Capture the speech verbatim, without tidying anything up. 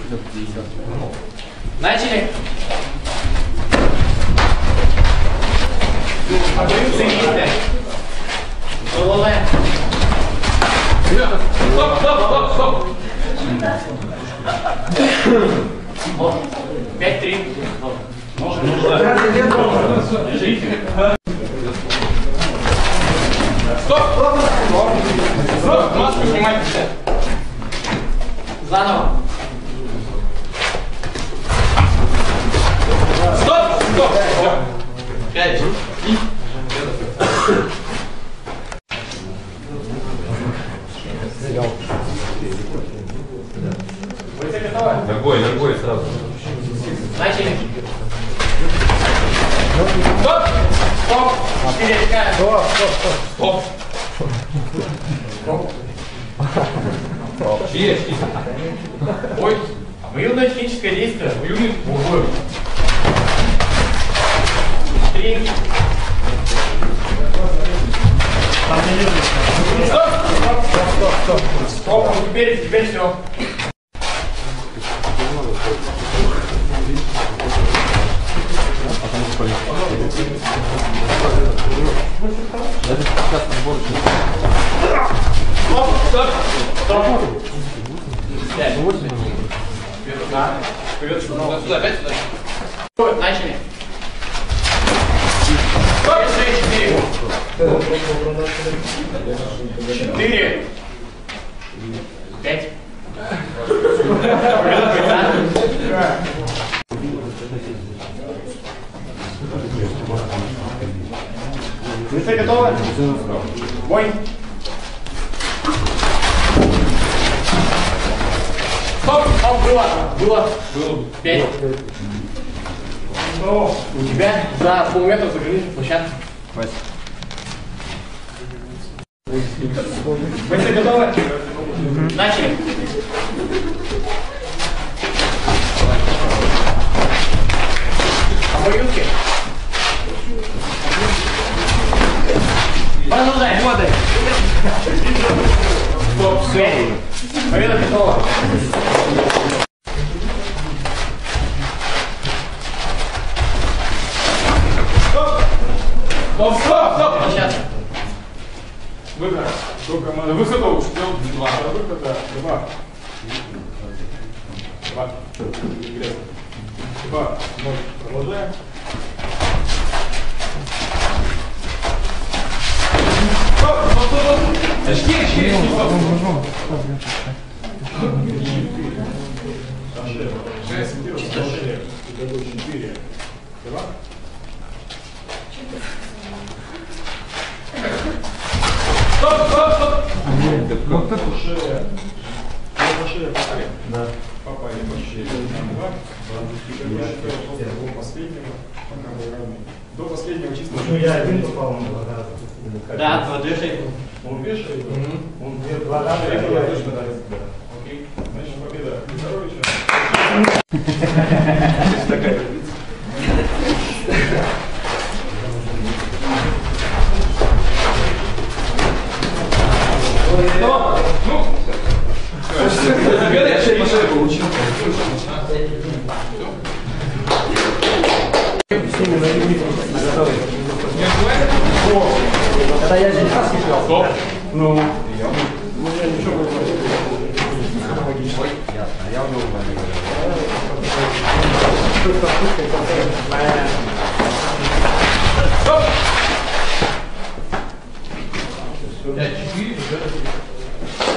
Начали. Соедините. Продолжаем. Стоп, стоп, стоп, стоп. Пять, три. Держите. Стоп! Стоп! Маску снимайте. Заново. Стоп! Стоп! Пять. Вы все готовы? Ногой, ногой сразу. Начали. Стоп! Стоп! Четыре очка. Стоп! Стоп! Стоп! Стоп! Есть! Ой, обоюдное техническое действие. Обоюдный угол. Три. Стоп! Стоп! Стоп! Стоп! Стоп! Теперь, теперь все. Стоп! Стоп! Стоп! Пять. Вперед, сюда, сюда, опять сюда. Начали. Стоп! Четыре. Четыре. Пять. Вы все готовы? Бой. Стоп! Стоп! Было! Было! Было! Пять. Ну, у тебя за полметра за границей площадки. Вы все готовы? Начали! Обоюдки. Продолжаем. Воды. Стоп, все. Победа готова. Стоп! Стоп, стоп, стоп! Сейчас. Выход. До команды. Выхода уж. Два. Выхода. Два. Два. Два. Ноль. Продолжаем. Стоп, стоп, стоп. Очки, очки, очки. Шесть. Четыре. Два. Стоп, стоп, стоп. Вот это шея. Вот шея попали. Да. Попали по шее. Два. До последнего. Пока мы равны. До последнего числа. Ну я один попал. Да, два движения. Он вешает. Он два раза. Окей. Значит, победа. Здоровича. Такая. Стоп! Ну! Я сейчас машину получил. Это я здесь раз играл. Стоп! Ну, ну я ничего не знаю. Ясно, я уже говорил. Стоп! Пять, четыре.